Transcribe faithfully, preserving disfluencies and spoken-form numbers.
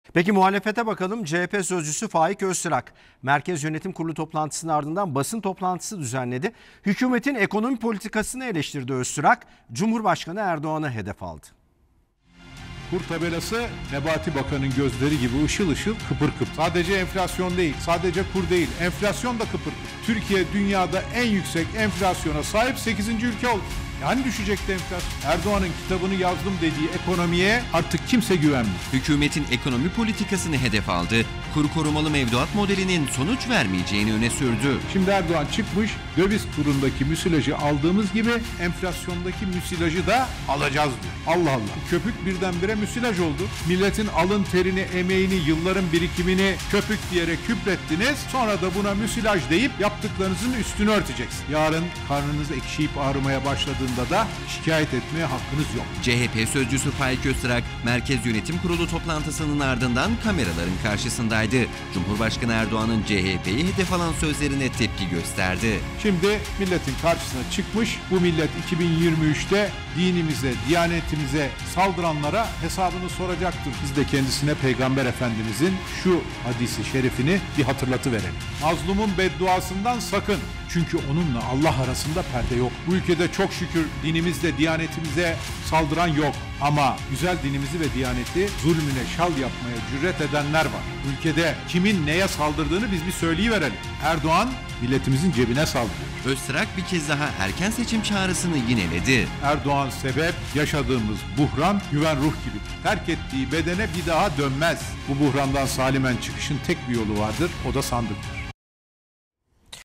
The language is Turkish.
Peki muhalefete bakalım. C H P sözcüsü Faik Öztürk, Merkez Yönetim Kurulu toplantısının ardından basın toplantısı düzenledi. Hükümetin ekonomi politikasını eleştirdi Öztürk, Cumhurbaşkanı Erdoğan'ı hedef aldı. Kur tabelası Nebati Bakan'ın gözleri gibi ışıl ışıl kıpır kıpır. Sadece enflasyon değil, sadece kur değil, enflasyon da kıpır kıpır. Türkiye dünyada en yüksek enflasyona sahip sekizinci ülke oldu. Yani düşecekti enflasyon. Erdoğan'ın kitabını yazdım dediği ekonomiye artık kimse güvenmiyor. Hükümetin ekonomi politikasını hedef aldı. Kur korumalı mevduat modelinin sonuç vermeyeceğini öne sürdü. Şimdi Erdoğan çıkmış, döviz kurundaki müsilajı aldığımız gibi enflasyondaki müsilajı da alacağız diyor. Allah Allah. Köpük birdenbire müsilaj oldu. Milletin alın terini, emeğini, yılların birikimini köpük diyerek küprettiniz. Sonra da buna müsilaj deyip yaptıklarınızın üstünü örteceksiniz. Yarın karnınız ekşiyip ağrımaya başladığında da şikayet etmeye hakkınız yok. C H P sözcüsü Faik Öztürk, Merkez Yönetim Kurulu toplantısının ardından kameraların karşısındaydı. Cumhurbaşkanı Erdoğan'ın C H P'yi hedef alan sözlerine tepki gösterdi. Şimdi milletin karşısına çıkmış, bu millet iki bin yirmi üçte dinimize, diyanetimize saldıranlara hesabını soracaktır. Biz de kendisine Peygamber Efendimizin şu hadisi şerifini bir hatırlatıverelim. Mazlumun bedduasından sakın. Çünkü onunla Allah arasında perde yok. Bu ülkede çok şükür dinimizle, diyanetimize saldıran yok. Ama güzel dinimizi ve diyaneti zulmüne şal yapmaya cüret edenler var. Ülkede kimin neye saldırdığını biz bir söyleyiverelim. Erdoğan milletimizin cebine saldırıyor. Öztürk bir kez daha erken seçim çağrısını yineledi. Erdoğan sebep, yaşadığımız buhran güven ruh gibi. Terk ettiği bedene bir daha dönmez. Bu buhrandan salimen çıkışın tek bir yolu vardır, o da sandıktır.